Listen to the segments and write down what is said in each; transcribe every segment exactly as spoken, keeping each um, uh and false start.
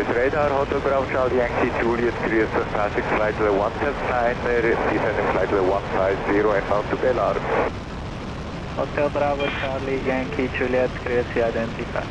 Northwest radar, Hotel Bravo Charlie Yankee Juliet, clear for passing flight level one seven nine, descending flight level one five zero and bound to Belar. Hotel Bravo Charlie Yankee Juliet, clear to identify.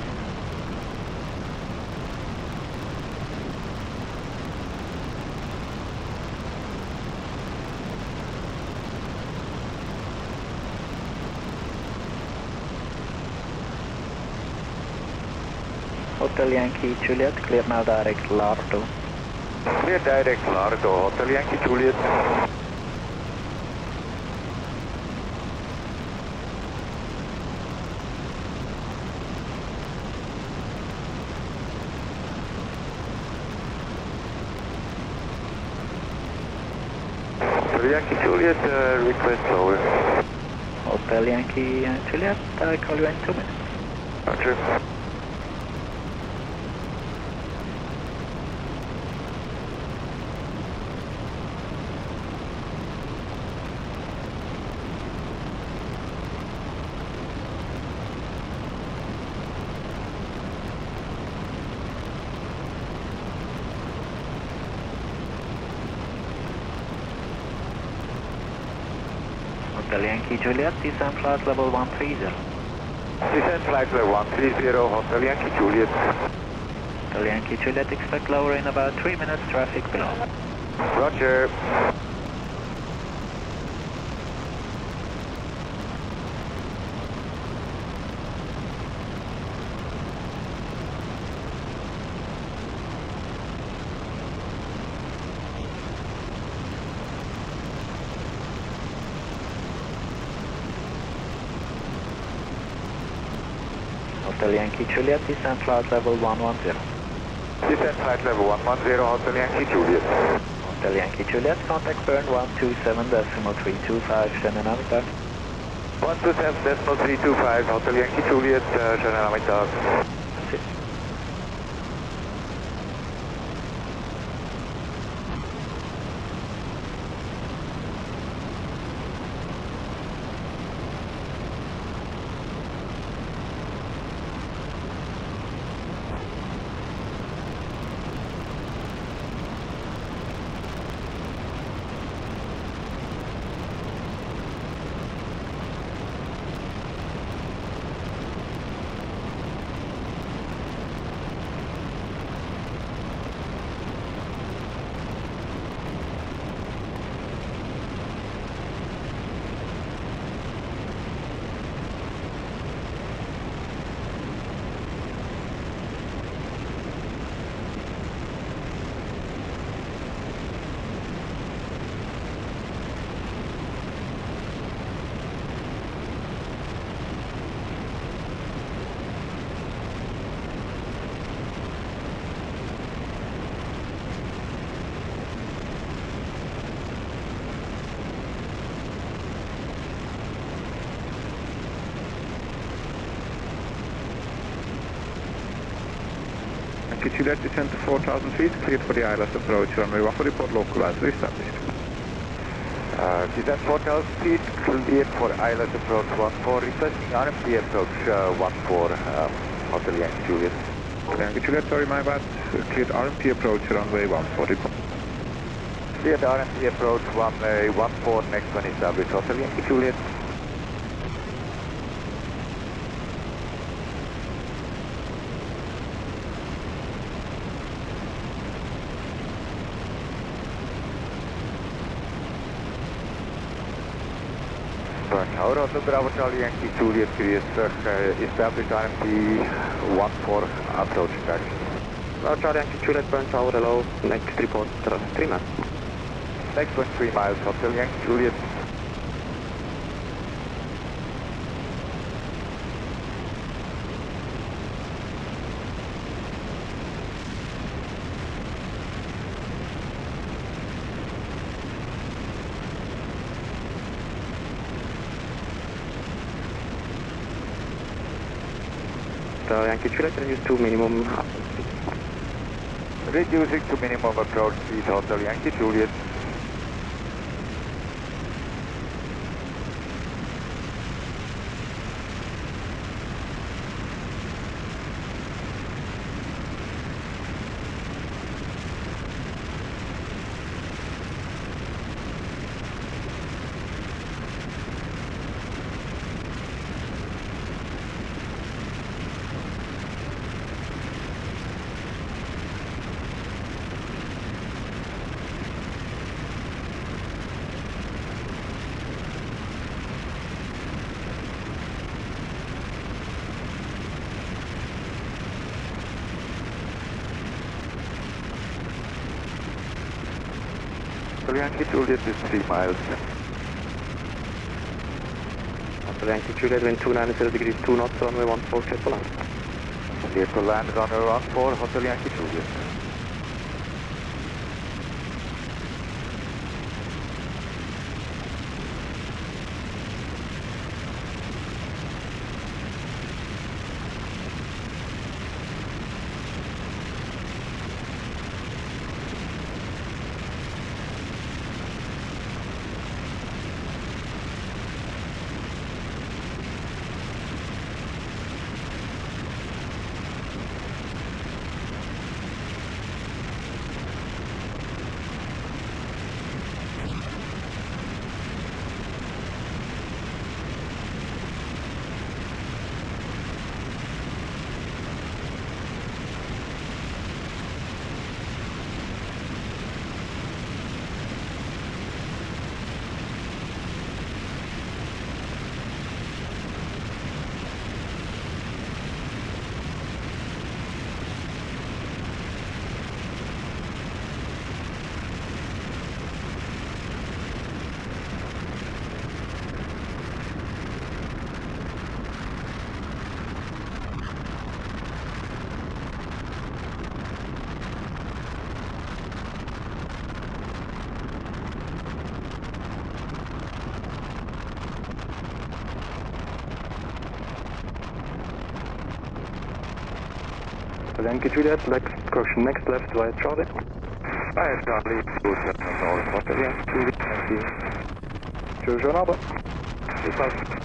Hotel Yankee Juliet, clear now direct Lardo. Clear direct Lardo, Hotel Yankee Juliet. Hotel Yankee Juliet, uh, request over. Hotel Yankee Juliet, I call you in two minutes. Roger. Hotel Yankee Juliet, descend flight level one three zero. Descend flight level one three zero, Hotel Yankee Juliet. Hotel Yankee Juliet, expect lower in about three minutes, traffic below. Roger. Hotel Yankee Juliet, descend flight level one one zero. Descend flight level one one zero, Hotel Yankee Juliet. Hotel Yankee Juliet, contact Berne one two seven decimal three two five, General Namiddag. one two seven decimal three two five, Hotel Yankee Juliet, uh, General Namiddag. Yankee Juliet, descend to four thousand feet, cleared for the I L S approach, runway one for report localizer established. Uh, descend four thousand feet, cleared for I L S approach one four, requesting R M P approach uh, one four, um, Hotel Yankee Juliet. Hotel Yankee Juliet, sorry my bad, cleared R M P approach, runway one four, report. Cleared R M P approach runway one four, next one established, Hotel Yankee Juliet. Berne, Hotel Bravo Charlie Yankee Juliet, clear terug, uh, established R M P one four, approach taxi. Bravo Charlie Yankee Juliet, Berne Tower, hello, next report, uh, three miles. Next one three miles, Hotel Yankee Juliet. Uh, Yankee Juliet, reduce to minimum. Reducing to minimum approach speed, Hotel Yankee Juliet. Hotel Yankee Juliet is three miles. Hotel Yankee Juliet, wind two nine zero degrees, two knots, runway one four, clear to land. Clear to land, runway one four, Hotel Yankee Juliet. Yankee Juliet, next caution, next left, right Charlie. Right, Charlie, two seven North, Hotel Yankee Juliet, thank you. Jojo Naba. Yes,